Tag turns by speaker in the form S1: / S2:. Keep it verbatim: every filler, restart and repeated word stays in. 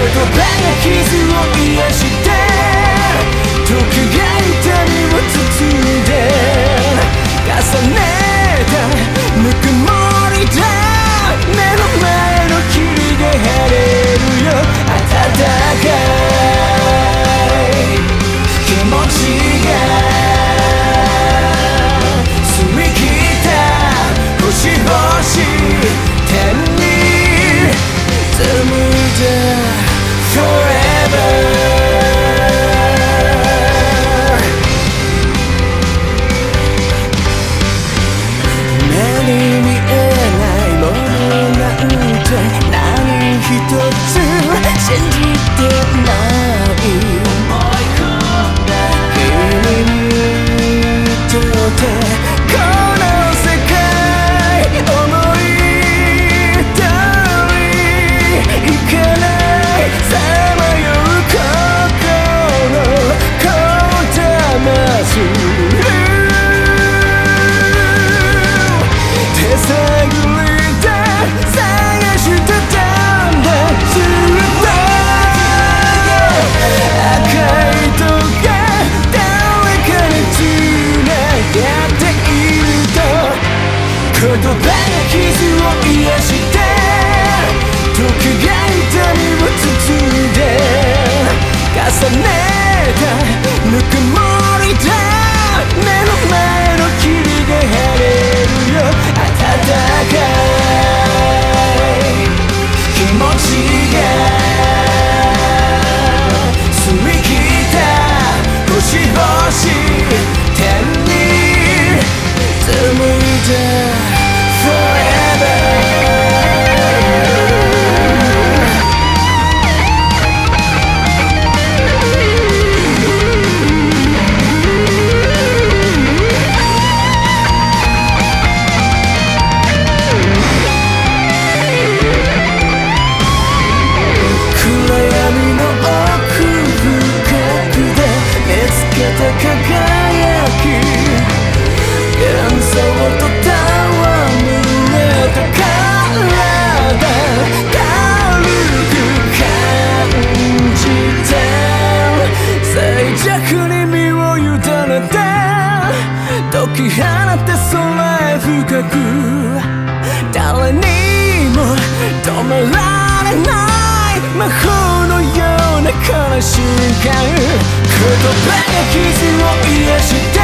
S1: 癒して時が痛みを包んで重ねたぬくもりだ目の前の霧が晴れるよ暖かい気持ちが澄み切った星々天に紡いだ Forever 目に見えないものなんて何一つ信じてない君にとってこの世界思い通りいかないさまよう心こだまする手探りで探してたんだずっと赤い糸が誰かに繋がっていると言葉が傷を癒して時が痛みを包んで重ねたぬくもりだ目の前の霧が晴れるよ暖かい気持ちが澄み切った星々天に紡いだ Forever 輝き幻想と戯れた体軽く感じて静寂に身を委ねて解き放って空へ深く誰にも止められない魔法のようなこの瞬間言葉が傷を癒して